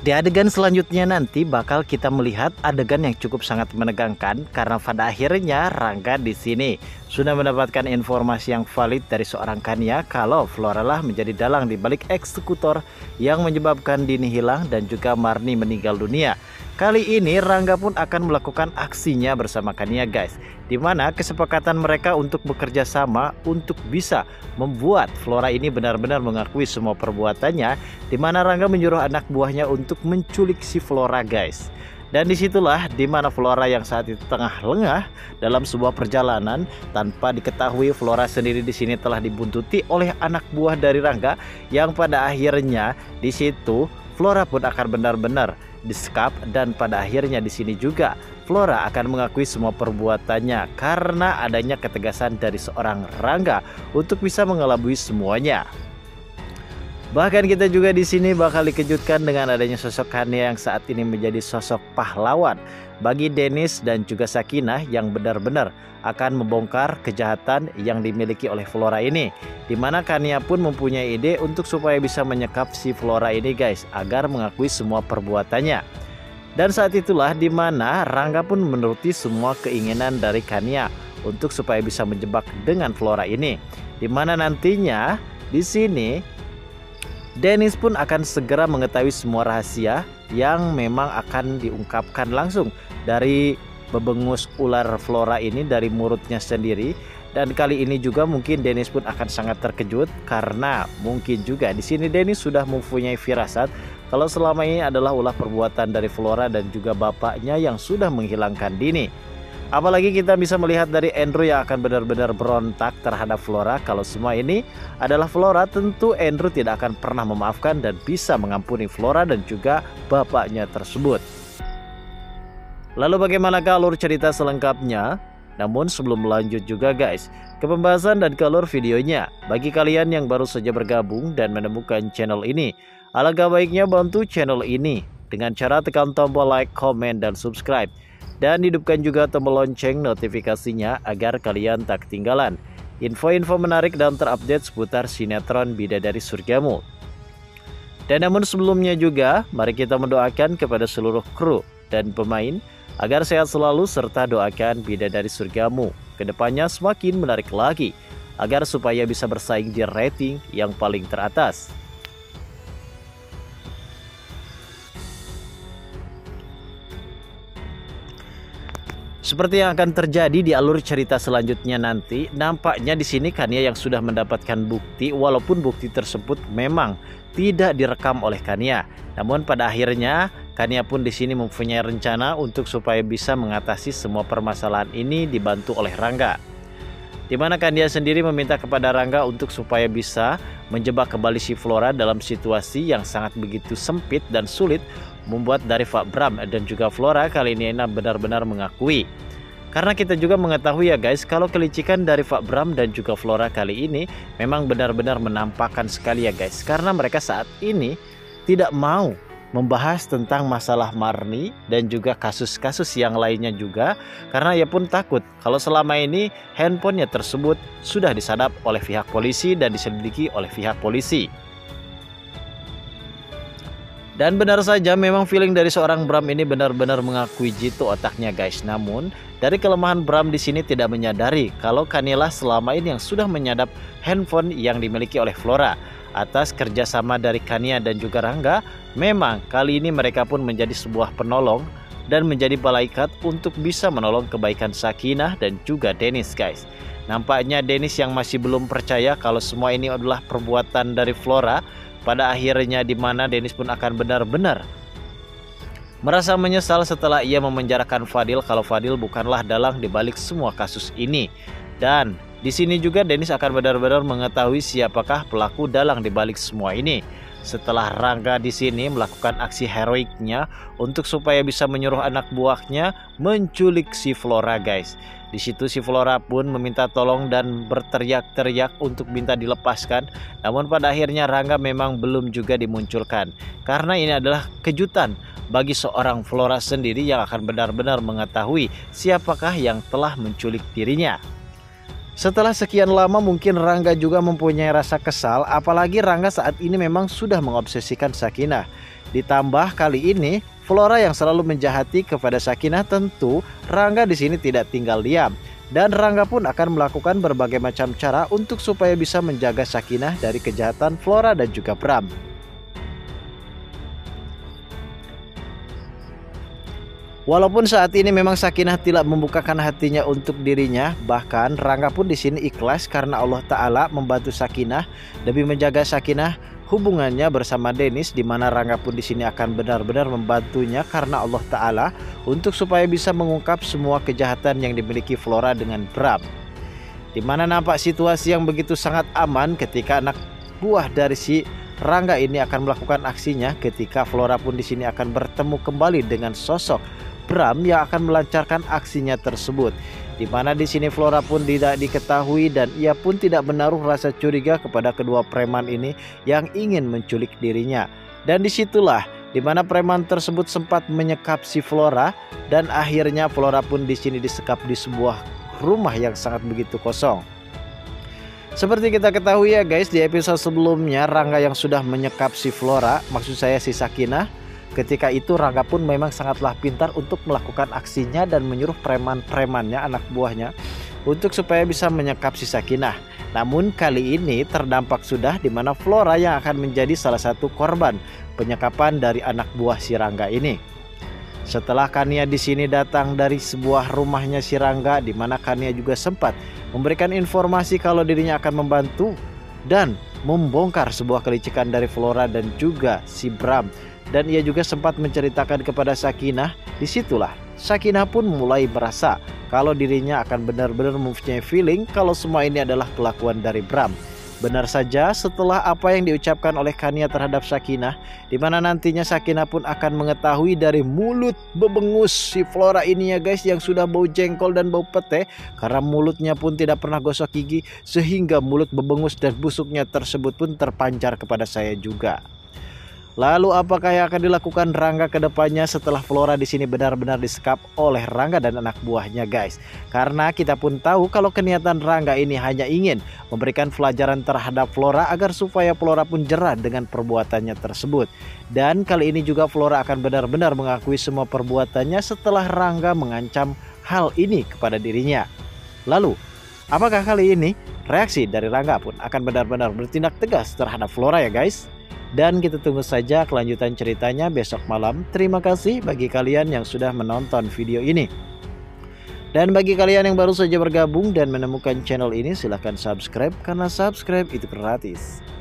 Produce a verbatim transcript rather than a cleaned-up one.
Di adegan selanjutnya nanti bakal kita melihat adegan yang cukup sangat menegangkan karena pada akhirnya Rangga di sini sudah mendapatkan informasi yang valid dari seorang Khania kalau Flora lah menjadi dalang di balik eksekutor yang menyebabkan Dini hilang dan juga Marni meninggal dunia. Kali ini Rangga pun akan melakukan aksinya bersama Khania guys, dimana kesepakatan mereka untuk bekerja sama untuk bisa membuat Flora ini benar-benar mengakui semua perbuatannya, dimana Rangga menyuruh anak buahnya untuk menculik si Flora guys. Dan disitulah dimana Flora yang saat itu tengah lengah dalam sebuah perjalanan tanpa diketahui Flora sendiri di sini telah dibuntuti oleh anak buah dari Rangga, yang pada akhirnya di situ Flora pun akan benar-benar disekap, dan pada akhirnya di sini juga Flora akan mengakui semua perbuatannya karena adanya ketegasan dari seorang Rangga untuk bisa mengelabui semuanya. Bahkan kita juga di sini bakal dikejutkan dengan adanya sosok Khania yang saat ini menjadi sosok pahlawan bagi Dennis dan juga Sakinah yang benar-benar akan membongkar kejahatan yang dimiliki oleh Flora ini, dimana Khania pun mempunyai ide untuk supaya bisa menyekap si Flora ini guys agar mengakui semua perbuatannya. Dan saat itulah dimana Rangga pun menuruti semua keinginan dari Khania untuk supaya bisa menjebak dengan Flora ini, dimana nantinya di sini Dennis pun akan segera mengetahui semua rahasia yang memang akan diungkapkan langsung dari bebengus ular Flora ini dari mulutnya sendiri. Dan kali ini juga mungkin Dennis pun akan sangat terkejut karena mungkin juga di sini Dennis sudah mempunyai firasat kalau selama ini adalah ulah perbuatan dari Flora dan juga bapaknya yang sudah menghilangkan Dini. Apalagi kita bisa melihat dari Andrew yang akan benar-benar berontak terhadap Flora. Kalau semua ini adalah Flora, tentu Andrew tidak akan pernah memaafkan dan bisa mengampuni Flora dan juga bapaknya tersebut. Lalu bagaimanakah alur cerita selengkapnya? Namun sebelum lanjut juga guys ke pembahasan dan ke alur videonya, bagi kalian yang baru saja bergabung dan menemukan channel ini, alangkah baiknya bantu channel ini dengan cara tekan tombol like, comment, dan subscribe. Dan hidupkan juga tombol lonceng notifikasinya agar kalian tak ketinggalan info-info menarik dan terupdate seputar sinetron Bidadari Surgamu. Dan namun sebelumnya juga mari kita mendoakan kepada seluruh kru dan pemain agar sehat selalu serta doakan Bidadari Surgamu kedepannya semakin menarik lagi agar supaya bisa bersaing di rating yang paling teratas. Seperti yang akan terjadi di alur cerita selanjutnya nanti, nampaknya di sini Khania yang sudah mendapatkan bukti, walaupun bukti tersebut memang tidak direkam oleh Khania. Namun pada akhirnya Khania pun di sini mempunyai rencana untuk supaya bisa mengatasi semua permasalahan ini dibantu oleh Rangga. Dimana Khania sendiri meminta kepada Rangga untuk supaya bisa menjebak kembali si Flora dalam situasi yang sangat begitu sempit dan sulit, membuat dari Pak Bram dan juga Flora kali ini benar-benar mengakui. Karena kita juga mengetahui ya guys, kalau kelicikan dari Pak Bram dan juga Flora kali ini memang benar-benar menampakkan sekali ya guys, karena mereka saat ini tidak mau membahas tentang masalah Marni dan juga kasus-kasus yang lainnya juga, karena ia pun takut kalau selama ini handphonenya tersebut sudah disadap oleh pihak polisi dan diselidiki oleh pihak polisi. Dan benar saja memang feeling dari seorang Bram ini benar-benar mengakui jitu otaknya guys. Namun dari kelemahan Bram di sini tidak menyadari kalau Khania selama ini yang sudah menyadap handphone yang dimiliki oleh Flora. Atas kerjasama dari Khania dan juga Rangga, memang kali ini mereka pun menjadi sebuah penolong dan menjadi malaikat untuk bisa menolong kebaikan Sakinah dan juga Dennis guys. Nampaknya Dennis yang masih belum percaya kalau semua ini adalah perbuatan dari Flora. Pada akhirnya dimana Dennis pun akan benar-benar merasa menyesal setelah ia memenjarakan Fadil kalau Fadil bukanlah dalang dibalik semua kasus ini. Dan di sini juga Dennis akan benar-benar mengetahui siapakah pelaku dalang dibalik semua ini. Setelah Rangga di sini melakukan aksi heroiknya untuk supaya bisa menyuruh anak buahnya menculik si Flora guys. Di situ si Flora pun meminta tolong dan berteriak-teriak untuk minta dilepaskan. Namun pada akhirnya Rangga memang belum juga dimunculkan. Karena ini adalah kejutan bagi seorang Flora sendiri yang akan benar-benar mengetahui siapakah yang telah menculik dirinya. Setelah sekian lama mungkin Rangga juga mempunyai rasa kesal, apalagi Rangga saat ini memang sudah mengobsesikan Sakinah. Ditambah kali ini Flora yang selalu menjahati kepada Sakinah, tentu Rangga di sini tidak tinggal diam. Dan Rangga pun akan melakukan berbagai macam cara untuk supaya bisa menjaga Sakinah dari kejahatan Flora dan juga Bram. Walaupun saat ini memang Sakinah tidak membukakan hatinya untuk dirinya, bahkan Rangga pun di sini ikhlas karena Allah Ta'ala membantu Sakinah demi menjaga Sakinah hubungannya bersama Dennis, di mana Rangga pun di sini akan benar-benar membantunya karena Allah Ta'ala untuk supaya bisa mengungkap semua kejahatan yang dimiliki Flora dengan Bram. Di mana nampak situasi yang begitu sangat aman ketika anak buah dari si Rangga ini akan melakukan aksinya, ketika Flora pun di sini akan bertemu kembali dengan sosok Bram yang akan melancarkan aksinya tersebut. Di mana di sini Flora pun tidak diketahui dan ia pun tidak menaruh rasa curiga kepada kedua preman ini yang ingin menculik dirinya. Dan disitulah di mana preman tersebut sempat menyekap si Flora dan akhirnya Flora pun di sini disekap di sebuah rumah yang sangat begitu kosong. Seperti kita ketahui ya guys, di episode sebelumnya Rangga yang sudah menyekap si Flora, maksud saya si Sakinah. Ketika itu Rangga pun memang sangatlah pintar untuk melakukan aksinya dan menyuruh preman-premannya, anak buahnya, untuk supaya bisa menyekap si Sakinah. Namun kali ini terdampak sudah, di mana Flora yang akan menjadi salah satu korban penyekapan dari anak buah si Rangga ini. Setelah Kania di sini datang dari sebuah rumahnya si Rangga, di mana Kania juga sempat memberikan informasi kalau dirinya akan membantu dan membongkar sebuah kelicikan dari Flora dan juga si Bram. Dan ia juga sempat menceritakan kepada Sakinah. Disitulah Sakinah pun mulai merasa kalau dirinya akan benar-benar mempunyai feeling kalau semua ini adalah kelakuan dari Bram. Benar saja, setelah apa yang diucapkan oleh Kania terhadap Sakinah, di mana nantinya Sakinah pun akan mengetahui dari mulut bebengus si Flora ini ya guys, yang sudah bau jengkol dan bau pete karena mulutnya pun tidak pernah gosok gigi, sehingga mulut bebengus dan busuknya tersebut pun terpancar kepada saya juga. Lalu apakah yang akan dilakukan Rangga ke depannya setelah Flora di sini benar-benar disekap oleh Rangga dan anak buahnya guys? Karena kita pun tahu kalau keniatan Rangga ini hanya ingin memberikan pelajaran terhadap Flora agar supaya Flora pun jerah dengan perbuatannya tersebut. Dan kali ini juga Flora akan benar-benar mengakui semua perbuatannya setelah Rangga mengancam hal ini kepada dirinya. Lalu apakah kali ini reaksi dari Rangga pun akan benar-benar bertindak tegas terhadap Flora ya guys? Dan kita tunggu saja kelanjutan ceritanya besok malam. Terima kasih bagi kalian yang sudah menonton video ini. Dan bagi kalian yang baru saja bergabung dan menemukan channel ini, silahkan subscribe karena subscribe itu gratis.